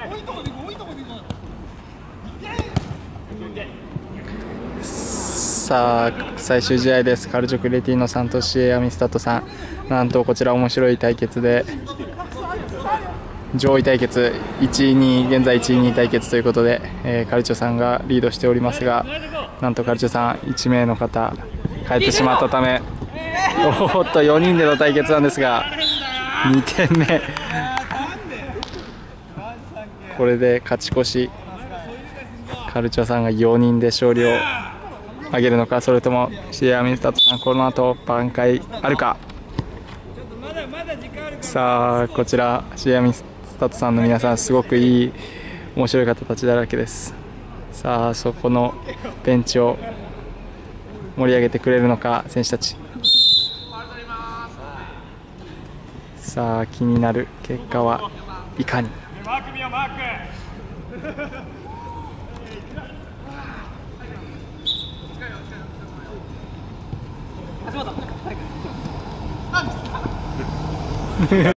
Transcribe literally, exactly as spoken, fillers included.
さあ最終試合です。カルチョクレティーノさんとシエアミスタトさん、なんとこちら面白い対決で上位対決いちいにい現在いちいにい対決ということで、えー、カルチョさんがリードしておりますが、なんとカルチョさんいち名の方帰ってしまったため、おっとよにんでの対決なんですがにてんめ、これで勝ち越し、カルチョさんがよにんで勝利を挙げるのか、それともシエアミスタトさんこの後挽回あるか。さあこちらシエアミスタトさんの皆さんすごくいい面白い方たちだらけです。さあそこのベンチを盛り上げてくれるのか選手たち。さあ気になる結果はいかに。